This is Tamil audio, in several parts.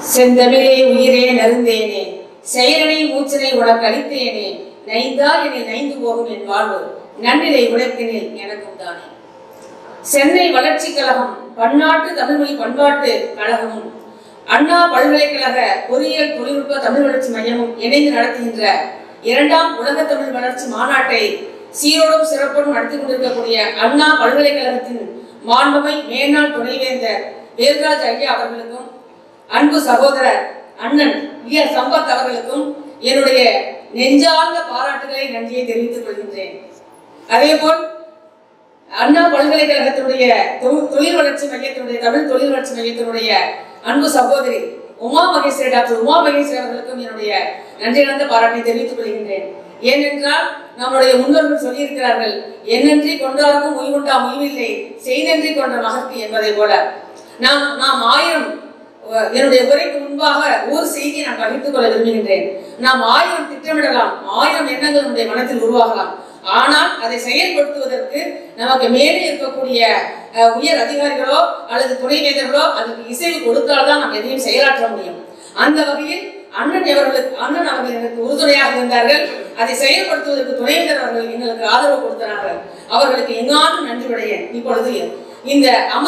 செந்தமிழே உயிரே நருந்தேனே செயலனை மூச்சனை உனக்கு அளித்தேனே நைந்தால் எனில் நைந்து போகும் என் வாழ்வு நன்னிலை உழைப்பினில் எனக்கும் தானே. சென்னை வளர்ச்சி கழகம் பன்னாட்டு தமிழ்மொழி பண்பாட்டு கழகமும் அண்ணா பல்கலைக்கழக பொறியியல் தொழில்நுட்ப தமிழ் வளர்ச்சி மையமும் இணைந்து நடத்துகின்ற 2ஆம் உலக தமிழ் வளர்ச்சி மாநாட்டை சீரோடும் சிறப்போடும் நடத்தி கொண்டிருக்கக்கூடிய அண்ணா பல்கலைக்கழகத்தின் மாண்புமை மேனாள் துணைவேந்தர் வேல்ராஜ் ஐயா அவர்களுக்கும் அன்பு சகோதரர் அண்ணன் சம்பத் அவர்களுக்கும் என்னுடைய நெஞ்சார்ந்த பாராட்டுகளை நன்றியை தெரிவித்துக் கொள்கின்றேன். அதேபோல் அண்ணா பல்கலைக்கழகத்தினுடைய தொழில் வளர்ச்சி மையத்தினுடைய தமிழ் தொழில் வளர்ச்சி மையத்தினுடைய அன்பு சகோதரி டாக்டர் உமா மகேஸ்வரி அவர்களுக்கும் என்னுடைய நன்றி கலந்த பாராட்டை தெரிவித்துக் கொள்கின்றேன். ஏனென்றால் நம்முடைய முன்னோர்கள் சொல்லியிருக்கிறார்கள், என்னன்றி கொண்டாருக்கும் உய்வுண்டா உய்வில்லை செய்தன்றி கொண்ட மகற்கு என்பதை போல நாம் என்னுடைய உரைக்கு முன்பாக ஒரு செய்தியை நான் பகிர்ந்து கொள்ள விரும்புகின்றேன். நாம் 1000 திட்டமிடலாம், 1000 எண்ணங்கள் நம்முடைய மனத்தில் உருவாகலாம். ஆனால் அதை செயல்படுத்துவதற்கு நமக்கு மேலே இருக்கக்கூடிய உயர் அதிகாரிகளோ அல்லது துணைவேந்தர்களோ அதுக்கு இசைவு கொடுத்தால்தான் நாம் எதையும் செயலாற்ற முடியும். அந்த வகையில் அண்ணன் அவர்கள் எனக்கு உறுதுணையாக இருந்தார்கள். அதை செயல்படுத்துவதற்கு துணைவேந்தர் அவர்கள் எங்களுக்கு ஆதரவு கொடுத்தார்கள். அவர்களுக்கு எங்காலும் நன்றி விடையேன். இப்பொழுது இந்த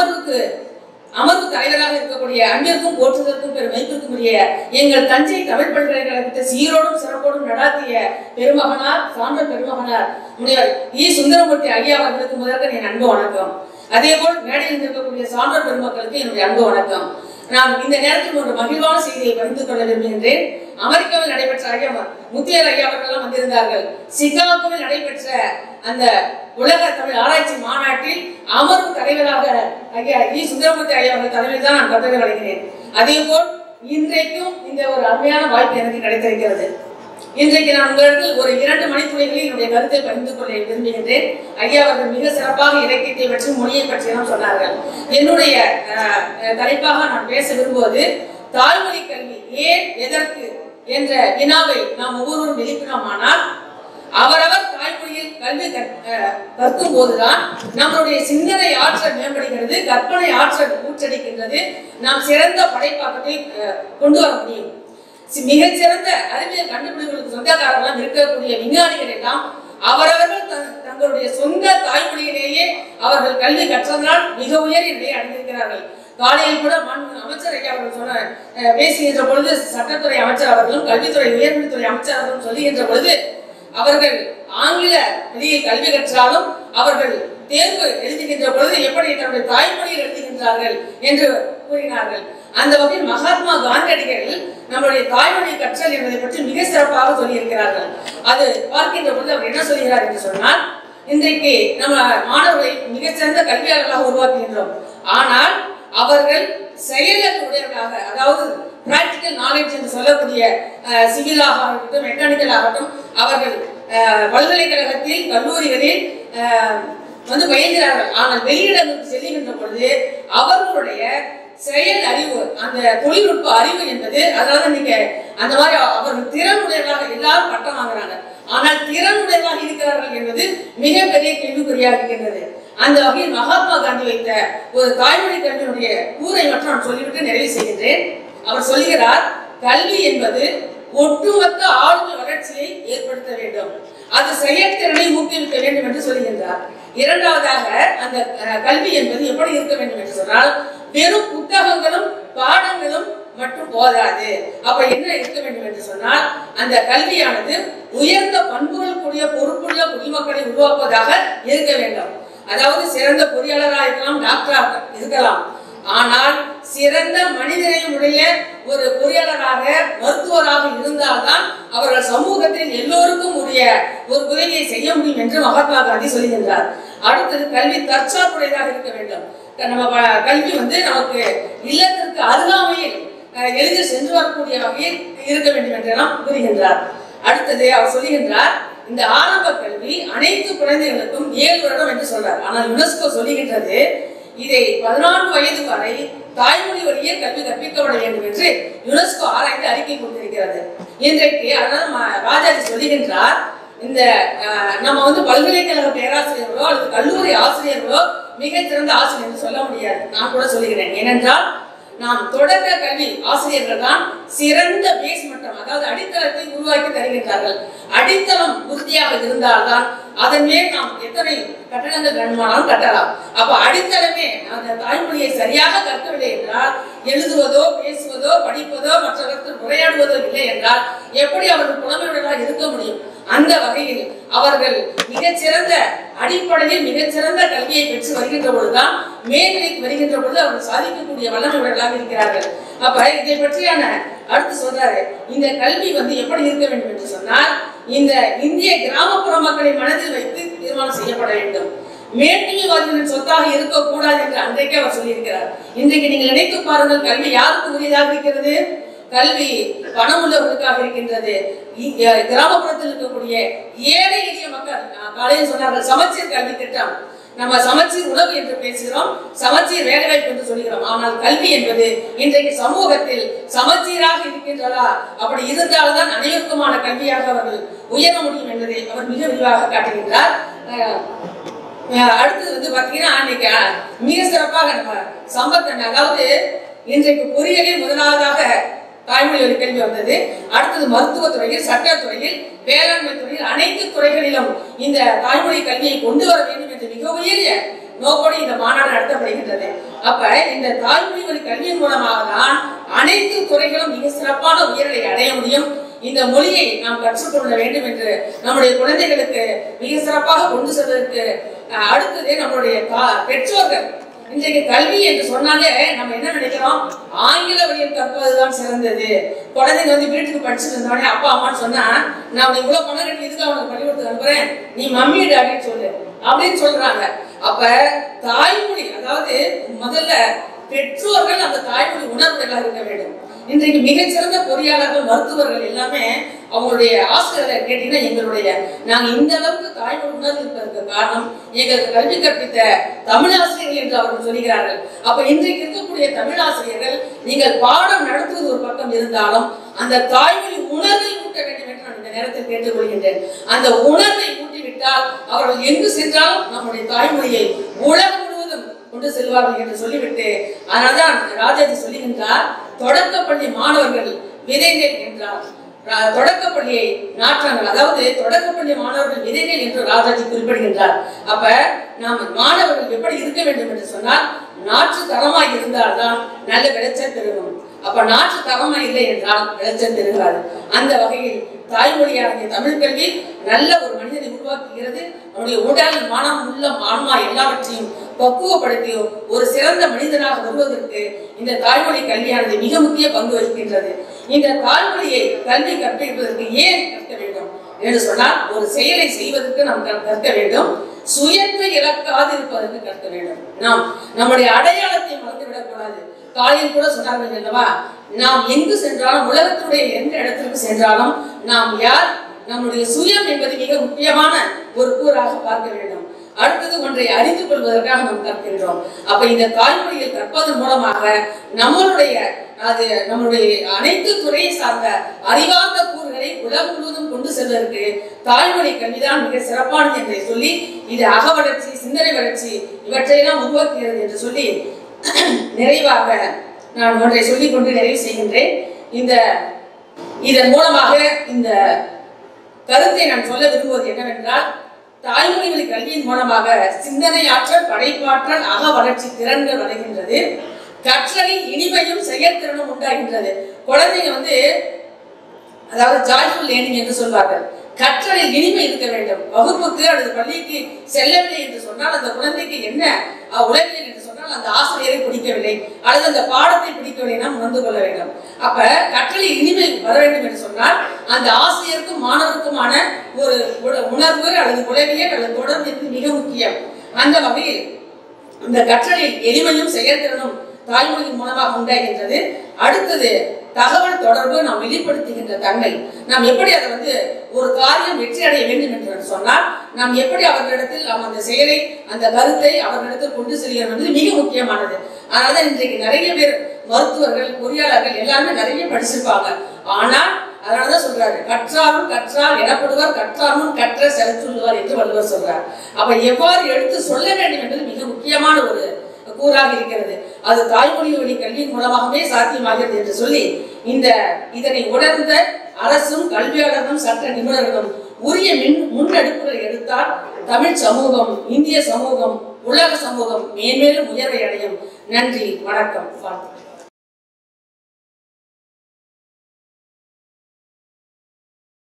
அமர்வு தலைவராக இருக்கக்கூடிய அன்பிற்கும் போற்றுதற்கும் பெரும் வைப்பிற்கும் உரிய எங்கள் தஞ்சை தமிழ் பல்கலைக்கழகத்தை சீரோடும் சிறப்போடும் நடாத்திய பெருமகனார் சான்றோர் பெருமகனார் முனைவர் சுந்தரமூர்த்தி ஐயா அவர்களுக்கு முதற்க என் அன்பு வணக்கம். அதே போல் மேடையில் இருக்கக்கூடிய சான்றோர் பெருமக்களுக்கு என்னுடைய அன்பு வணக்கம். நான் இந்த நேரத்தில் ஒரு மகிழ்வான செய்தியை பகிர்ந்து கொள்ள விரும்புகின்றேன். அமெரிக்காவில் நடைபெற்ற முத்தியர் ஐயா அவர்கள் வந்திருந்தார்கள். சிகாகோவில் நடைபெற்ற அந்த உலக தமிழ் ஆராய்ச்சி மாநாட்டில் அமர்வு தலைவராக ஐயா சுந்தரமூர்த்தி ஐயா அவர்கள் தலைமையில் தான் நான் பதவி வழங்கினேன். அதே போல் இன்றைக்கும் இந்த ஒரு அருமையான வாய்ப்பு எனக்கு கிடைத்திருக்கிறது. இன்றைக்கு நான் உங்களுக்கு ஒரு 2 மணித்துறைகளில் என்னுடைய கருத்தை பகிர்ந்து கொள்ள விரும்புகின்றேன். ஐயா அவர்கள் மிக சிறப்பாக இலக்கியத்தை பற்றி மொழியை பற்றியெல்லாம் சொன்னார்கள். என்னுடைய தலைப்பாக நான் பேச விரும்புவது தாய்மொழி கல்வி ஏன் எதற்கு என்ற வினாவை நாம் ஒவ்வொருவரும் எழுப்பினோமானால் அவரவர் தாய்மொழியில் கல்வி கற்கும் போதுதான் நம்மளுடைய சிந்தனை ஆற்றல் மேம்படுகிறது, கற்பனை ஆற்றல் ஊற்றடிக்கின்றது, நாம் சிறந்த படைப்பாக்கத்தை கொண்டு வர முடியும். மிகச்சிறந்த அறிவியல் கண்டுபிடிப்புகளுக்கு சொந்தக்காரர்களாம் இருக்கக்கூடிய விஞ்ஞானிகள் எல்லாம் அவரவர்கள் தங்களுடைய சொந்த தாய்மொழியிலேயே அவர்கள் கல்வி கற்றதனால் மிக உயரிய நிலையை அடைந்திருக்கிறார்கள். காலையில் கூட அமைச்சர் ஐயா அவர்கள் பேசுகின்ற பொழுது சட்டத்துறை அமைச்சர் அவர்களும் கல்வித்துறை உயர்கல்வித்துறை அமைச்சர் அவர்களும் சொல்லுகின்ற பொழுது அவர்கள் ஆங்கில வழியில் கல்வி கற்றாலும் அவர்கள் தேர்வு எழுதுகின்ற பொழுது எப்படி தன்னுடைய தாய்மொழியில் எழுதுகின்றார்கள் என்று கூறினார்கள். அந்த வகையில் மகாத்மா காந்தியடிகள் நம்மளுடைய தாய்மொழி கற்றல் என்பதை பற்றி மிக சிறப்பாக சொல்லியிருக்கிறார்கள். அது பார்க்கின்ற பொழுது அவர் என்ன சொல்கிறார் என்று சொன்னால், இன்றைக்கு நம்ம மாணவர்களை மிகச்சிறந்த கல்வியாளர்களாக உருவாக்குகின்றோம். ஆனால் அவர்கள் செயலுக்கு உடையவர்களாக, அதாவது பிராக்டிக்கல் நாலேஜ் என்று சொல்லக்கூடிய சிவிலாக ஆகட்டும் மெக்கானிக்கல் ஆகட்டும் அவர்கள் பல்கலைக்கழகத்தில் கல்லூரிகளில் பயில்கிறார்கள். ஆனால் வெளியிடங்களுக்கு செல்லுகின்ற பொழுது அவர்களுடைய செயல் அறிவு, அந்த தொழில்நுட்ப அறிவு என்பது, அதாவது நீங்க அந்த மாதிரி அவர்கள் திறனுடையவர்களாக எல்லாரும் பட்டம் வாங்குறாங்க, ஆனால் திறனுடையவர்களாக இருக்கிறார்கள் என்பது மிகப்பெரிய கேள்விக்குறியாக இருக்கின்றது. அந்த வகையில் மகாத்மா காந்தி வைத்த ஒரு தாய்மொழி கல்வியினுடைய கூரை மட்டும் நான் சொல்லிவிட்டு நிறைவு செய்கின்றேன். அவர் சொல்கிறார், கல்வி என்பது ஒட்டுமொத்த ஆளுமை வளர்ச்சியை ஏற்படுத்த வேண்டும், அது செயற்திறனை ஊக்குவிக்க வேண்டும் என்று சொல்கின்றார். இரண்டாவதாக அந்த கல்வி என்பது எப்படி இருக்க வேண்டும் என்று சொன்னால், வெறும் புத்தகங்களும் பாடங்களும் மட்டும் போதாது. அப்ப என்ன இருக்க வேண்டும் என்று சொன்னால், அந்த கல்வியானது உயர்ந்த பண்புகள் கூடிய பொறுப்புள்ள குடிமக்களை உருவாக்குவதாக இருக்க வேண்டும். அதாவது சிறந்த பொறியாளராக இருக்கலாம், டாக்டராக இருக்கலாம், ஆனால் சிறந்த மனிதனையுடைய ஒரு பொறியாளராக மருத்துவராக இருந்தால்தான் அவர்கள் சமூகத்தில் எல்லோருக்கும் உரிய ஒரு உதவியை செய்ய முடியும் என்று மகாத்மா காந்தி சொல்லுகின்றார். அடுத்தது கல்வி தற்சார்புடையதாக இருக்க வேண்டும். நம்ம கல்வி நமக்கு இல்லத்திற்கு அருகாமையில் எளிதில் சென்று வரக்கூடிய வகையில் இருக்க வேண்டும் என்றெல்லாம் கூறுகின்றார். அடுத்தது அவர் சொல்லுகின்றார், இந்த ஆரம்ப கல்வி அனைத்து குழந்தைகளுக்கும் 7 வருடம் என்று சொல்றார். ஆனால் யுனெஸ்கோ சொல்லுகின்றது, இதை 14 வயது வரை தாய்மொழி வழியே கல்வி கற்பிக்கப்பட வேண்டும் என்று யுனெஸ்கோ ஆராய்ந்து அறிக்கை கொடுத்திருக்கிறது. இன்றைக்கு அதனால ராஜாஜி சொல்லுகின்றார், இந்த நம்ம பல்கலைக்கழக பேராசிரியர்களோ அல்லது கல்லூரி ஆசிரியர்களோ மிகச்சிறந்த ஆசிரியர் என்று சொல்ல முடியாது. நான் கூட சொல்லுகிறேன். ஏனென்றால் நாம் தொடக்க கல்வி ஆசிரியர்கள் தான் சிறந்த பேஸ் மட்டம், அதாவது அடித்தளத்தை உருவாக்கி தருகின்றார்கள். அடித்தளம் உறுதியாக இருந்தால்தான் அதன் மேல் நாம் எத்தனை கட்டடங்கள் வேண்டுமானாலும் கட்டலாம். அப்ப அடித்தளமே அந்த தாய்மொழியை சரியாக கற்கவில்லை என்றால், எழுதுவதோ பேசுவதோ படிப்பதோ மற்றவர்கள் உரையாடுவதோ இல்லை என்றால் எப்படி அவர்கள் புலமையுடனாக இருக்க முடியும்? அந்த வகையில் அவர்கள் மிகச்சிறந்த அடிப்படையில் மிகச்சிறந்த கல்வியை பெற்று வருகின்ற பொழுதுதான் மேல்நிலைக்கு வருகின்ற பொழுது அவர்கள் சாதிக்கக்கூடிய வல்லமையுடனாக இருக்கிறார்கள். அப்ப இதை பற்றியான அடுத்து சொல்றாரு, இந்த கல்வி எப்படி இருக்க வேண்டும் என்று சொன்னால், இந்த இந்திய கிராமப்புற மக்களை மனதில் வைத்து தீர்மானம் செய்யப்பட வேண்டும். மேன்மைவாதிகளின் சொத்தாக இருக்கக்கூடாது என்று அன்றைக்கே அவர் சொல்லியிருக்கிறார். இன்றைக்கு நீங்கள் நினைத்து பாருங்கள், கல்வி யாருக்கு உரியதாக இருக்கிறது? கல்வி பணம் உள்ளவர்களுக்காக இருக்கின்றது. கிராமப்புறத்தில் இருக்கக்கூடிய ஏழை எளிய மக்கள், காலையில் சொன்னார்கள் சமச்சீர் கல்வி திட்டம். நம்ம சமச்சீர் உணவு என்று பேசுகிறோம், சமச்சீர் வேலைவாய்ப்பு என்று சொல்கிறோம். ஆனால் கல்வி என்பது இன்றைக்கு சமூகத்தில் சமச்சீராக இருக்கின்றதா? அப்படி இருந்தால்தான் அனைவருக்குமான கல்வியாக அவர்கள் உயர முடியும் என்பதை அவர் மிக விரிவாக காட்டுகின்றார். அடுத்தது பாத்தீங்கன்னா, அன்னைக்கு மிக சிறப்பாக நம்ம சம்பத்தன், அதாவது இன்றைக்கு பொறியியலில் முதலாவதாக தாய்மொழி வழி கல்வி வந்தது. அடுத்தது மருத்துவத்துறையில், சட்டத்துறையில், வேளாண்மை துறையில், அனைத்து துறைகளிலும் இந்த தாய்மொழி கல்வியை கொண்டு வர வேண்டும் என்று மிக உயரிய நோக்கோடு இந்த மாநாடு நடத்தப்படுகின்றது. அப்ப இந்த தாய்மொழி வழி கல்வியின் மூலமாக தான் அனைத்து துறைகளும் மிக சிறப்பான உயர்வை அடைய முடியும். இந்த மொழியை நாம் கற்றுக்கொள்ள வேண்டும் என்று நம்முடைய குழந்தைகளுக்கு மிக சிறப்பாக கொண்டு செல்வதற்கு அடுத்தது நம்முடைய பெற்றோர்கள். இன்றைக்கு கல்வி என்று சொன்னாலே நம்ம என்ன நினைக்கிறோம்? ஆங்கில வழியில் கற்பதுதான் சிறந்தது. குழந்தைங்க வீட்டுக்கு படிச்சுட்டு இருந்தோடனே அப்பா அம்மான்னு சொன்னா, நான் இவ்வளவு பணம் கட்டி இதுக்கு அவனுக்கு பள்ளிக்கூடத்துக்கு அனுப்புறேன், நீ மம்மி டாடின்னு சொல்லு அப்படின்னு சொல்றாங்க. அப்ப தாய்மொழி, அதாவது முதல்ல பெற்றோர்கள் அந்த தாய்மொழி உணர்வுகளாக இருக்க வேண்டும். இன்றைக்கு மிகச்சிறந்த பொறியாளர்கள், மருத்துவர்கள் எல்லாமே அவங்களுடைய ஆசிரியர்களை கேட்டீங்கன்னா, நாங்க இந்த அளவுக்கு தாய்மொழி உணர்வு இருப்பதற்கு காரணம் எங்களுக்கு கல்வி கற்பித்த தமிழாசிரியர்கள் என்று அவர்கள் சொல்கிறார்கள். அப்ப இன்றைக்கு இருக்கக்கூடிய தமிழாசிரியர்கள், நீங்கள் பாடம் நடத்துவது ஒரு பக்கம் இருந்தாலும் அந்த தாய்மொழி உணர்வை ஊட்ட வேண்டும் என்று நான் இந்த நேரத்தில் கேட்டுக்கொள்கின்றேன். அந்த உணர்வை ஊட்டிவிட்டால் அவர்கள் எங்கு சென்றாலும் நம்முடைய தாய்மொழியை உலகம் முழுவதும் கொண்டு செல்வார்கள் என்று சொல்லிவிட்டு, அதனால்தான் ராஜாஜி சொல்லுகின்றார், தொடக்கப்பள்ளி மாணவர்கள் விதைகள் என்றார், தொடக்கப்பள்ளியை நாற்றாங்கள், அதாவது தொடக்கப்பள்ளி மாணவர்கள் விதைகள் என்று ராஜாஜி குறிப்பிடுகின்றார். அப்ப நாம் மாணவர்கள் எப்படி இருக்க வேண்டும் என்று சொன்னால், நாற்று தரமாய் இருந்தால்தான் நல்ல விளைச்சல் பெறும். அப்ப நாற்று தரமா இல்லை என்றால் விளைச்சல் பெறுகிறார். அந்த வகையில் தாய்மொழியாகிய தமிழ் கல்வி நல்ல ஒரு மனிதனை உருவாக்குகிறது. நம்முடைய உடல், மனம், உள்ளம், ஆன்மா எல்லாவற்றையும் பக்குவப்படுத்தி ஒரு சிறந்த மனிதனாக வருவதற்கு இந்த தாய்மொழி கல்வியானது மிக முக்கிய பங்கு வகிக்கின்றது. இந்த தாய்மொழியை கல்வி கற்பிப்பதற்கு ஏன் கற்க வேண்டும் என்று சொன்னால், ஒரு செயலை செய்வதற்கு நாம் கற்க வேண்டும், சுயத்தை இழக்காது இருப்பதற்கு கற்க வேண்டும். நாம் நம்முடைய அடையாளத்தை மறந்துவிடக் கூடாது. காலையில் கூட சொன்னார்கள் அல்லவா, நாம் எங்கு சென்றாலும், உலகத்துடைய எந்த இடத்திற்கு சென்றாலும் நாம் யார், நம்முடைய சுயம் என்பது மிக முக்கியமான ஒரு கூறாக பார்க்க வேண்டும். அடுத்தது ஒன்றை அறிந்து கொள்வதற்காக நாம் கற்கின்றோம். அப்ப இந்த தாய்மொழியில் கற்பதன் மூலமாக நம்மளுடைய அனைத்து துறையை சார்ந்த அறிவார்ந்த கூறுகளை உலகம் முழுவதும் கொண்டு செல்வதற்கு தாய்மொழி கல்விதான் மிக சிறப்பானது என்று சொல்லி, இது அக வளர்ச்சி, சிந்தனை வளர்ச்சி இவற்றையெல்லாம் உருவாக்குகிறது என்று சொல்லி நிறைவாக நான் ஒன்றை சொல்லிக் கொண்டு நிறைவு செய்கின்றேன். இதன் மூலமாக இந்த கருத்தை நான் சொல்ல விரும்புவது என்னவென்றால், தாய்மொழி வழி கல்வியின் மூலமாக சிந்தனை ஆற்றல், படைப்பாற்றல், அக வளர்ச்சி திறன்கள் வருகின்றது. கற்றலில் இனிமையும் செயல்திறனும் உண்டாகின்றது. குழந்தைங்க அதாவது ஜாய்ஃபுல் லேர்னிங் என்று சொல்வார்கள். கற்றலில் இனிமை இருக்க வேண்டும். வகுப்புக்கு அல்லது பள்ளிக்கு செல்லவில்லை என்று சொன்னால் அந்த குழந்தைக்கு என்ன உளவியல் என்று சொன்னால் அந்த ஆசிரியரை பிடிக்கவில்லை அல்லது அந்த பாடத்தை பிடிக்கவில்லை நாம் உணர்ந்து கொள்ள வேண்டும். அப்ப கற்றலில் இனிமை வர வேண்டும் என்று சொன்னால் அந்த ஆசிரியருக்கும் மாணவருக்குமான ஒரு உணர்வு அல்லது உளவியல் அல்லது தொடர்பு மிக முக்கியம். அந்த வகையில் இந்த கற்றலில் எளிமையும் செயல்திறனும் தாய்மொழியின் மூலமாக உண்டாகின்றது. அடுத்தது தகவல் தொடர்பு, நாம் வெளிப்படுத்துகின்ற தன்மை. நாம் எப்படி அதை ஒரு காரியம் வெற்றி அடைய வேண்டும் என்று சொன்னால் நாம் எப்படி அவர்களிடத்தில் நாம் அந்த செயலை, அந்த கருத்தை அவர்களிடத்தில் கொண்டு செல்கிறோம் என்பது மிக முக்கியமானது. அதனால இன்றைக்கு நிறைய பேர் மருத்துவர்கள், பொறியாளர்கள் எல்லாருமே நிறைய படிச்சிருப்பாங்க. ஆனால் அதனாலதான் சொல்றாரு, கற்றாரும் கற்றால் எனப்படுவார், கற்றாரும் கற்ற செலுத்துவார் என்று வள்ளுவர் சொல்றார். அப்ப எவ்வாறு எடுத்து சொல்ல வேண்டும் என்பது மிக முக்கியமான ஒரு கூறாக இருக்கிறது. அது தாய்மொழி வழி கல்வியின் மூலமாகவே சாத்தியமாகிறது என்று சொல்லி இதனை உணர்ந்த அரசும் கல்வியாளர்களும் சட்ட நிபுணர்களும் உரிய முன்னெடுப்புகளை எடுத்தால் தமிழ் சமூகம், இந்திய சமூகம், உலக சமூகம் மேன்மேலும் உயர்வை அடையும். நன்றி, வணக்கம், வாழ்த்துக்கள்.